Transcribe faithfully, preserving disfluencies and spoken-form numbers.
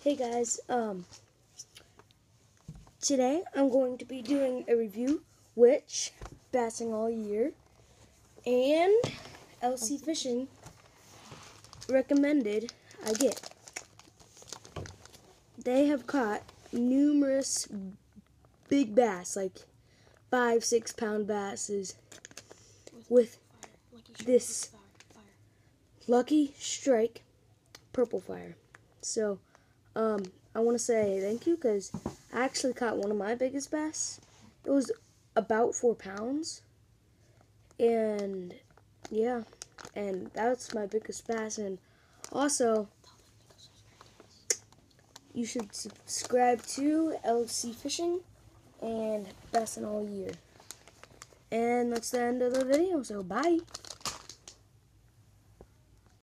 Hey guys, um, today I'm going to be doing a review, which Bassing All Year and L C Fishing recommended I get. They have caught numerous big bass, like five, six pound basses with this Lucky Strike Purple Fire. So, um, I want to say thank you because I actually caught one of my biggest bass. It was about four pounds. And, yeah, and that's my biggest bass. And also, you should subscribe to L C Fishing and Bassing All Year. And that's the end of the video, so bye.